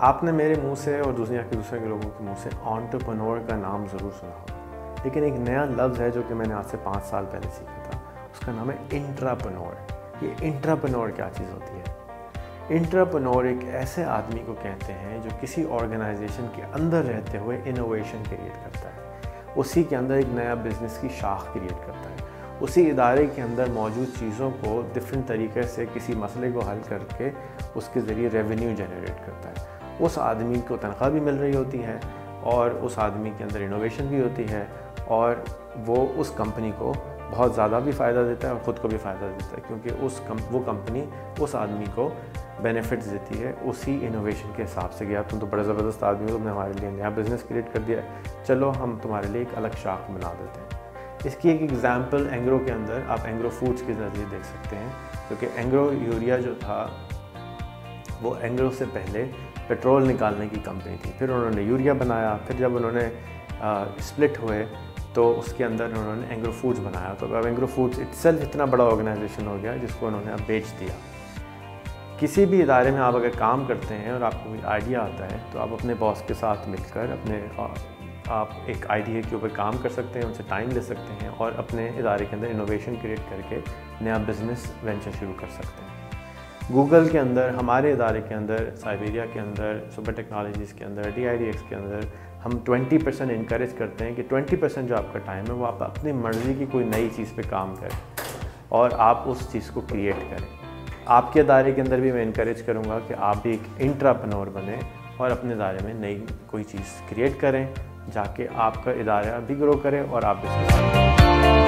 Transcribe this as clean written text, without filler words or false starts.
आपने मेरे मुंह से और दुनिया के दूसरे के लोगों के मुंह से एंटरप्रेन्योर का नाम ज़रूर सुना होगा, लेकिन एक नया लफ्ज़ है जो कि मैंने आज से 5 साल पहले सीखा था। उसका नाम है इंट्राप्रेन्योर। ये इंट्राप्रेन्योर क्या चीज़ होती है? इंट्राप्रेन्योर एक ऐसे आदमी को कहते हैं जो किसी ऑर्गेनाइजेशन के अंदर रहते हुए इनोवेशन क्रिएट करता है, उसी के अंदर एक नया बिजनेस की शाख क्रिएट करता है, उसी इदारे के अंदर मौजूद चीज़ों को डिफरेंट तरीके से किसी मसले को हल करके उसके ज़रिए रेवेन्यू जनरेट करता है। उस आदमी को तनख्वाह भी मिल रही होती है और उस आदमी के अंदर इनोवेशन भी होती है और वो उस कंपनी को बहुत ज़्यादा भी फ़ायदा देता है और ख़ुद को भी फ़ायदा देता है, क्योंकि वो कंपनी उस आदमी को बेनिफिट्स देती है उसी इनोवेशन के हिसाब से। गया तुम तो बड़ा ज़बरदस्त आदमी हो, तुमने हमारे लिए नया बिज़नेस क्रिएट कर दिया है, चलो हम तुम्हारे लिए एक अलग शाख बना देते हैं। इसकी एक एग्ज़ाम्पल एंग्रो के अंदर आप एंग्रो फूड्स के ज़रिए देख सकते हैं, क्योंकि एंग्रो यूरिया जो था वो एंग्रो से पहले पेट्रोल निकालने की कंपनी थी, फिर उन्होंने यूरिया बनाया, फिर जब उन्होंने स्प्लिट हुए तो उसके अंदर उन्होंने एंग्रो फूड्स बनाया। तो अब एंग्रो फूड्स इटसेल्फ इतना बड़ा ऑर्गेनाइजेशन हो गया जिसको उन्होंने अब बेच दिया। किसी भी इदारे में आप अगर काम करते हैं और आपको कोई आइडिया आता है तो आप अपने बॉस के साथ मिलकर आप एक आइडिया के ऊपर काम कर सकते हैं, उनसे टाइम ले सकते हैं और अपने इदारे के अंदर इनोवेशन क्रिएट करके नया बिज़नेस वेंचर शुरू कर सकते हैं। गूगल के अंदर, हमारे इदारे के अंदर, साइबेरिया के अंदर, सुपर टेक्नोलॉजीज़ के अंदर, DIDX के अंदर हम 20% इनकरेज करते हैं कि 20% जो आपका टाइम है वो आप अपनी मर्ज़ी की कोई नई चीज़ पे काम करें और आप उस चीज़ को क्रिएट करें। आपके इदारे के अंदर भी मैं इनकरेज करूँगा कि आप भी एक इंट्राप्रेन्योर बने और अपने इदारे में नई कोई चीज़ क्रिएट करें, जाके आपका इदारा भी ग्रो करे और आप इसके साथ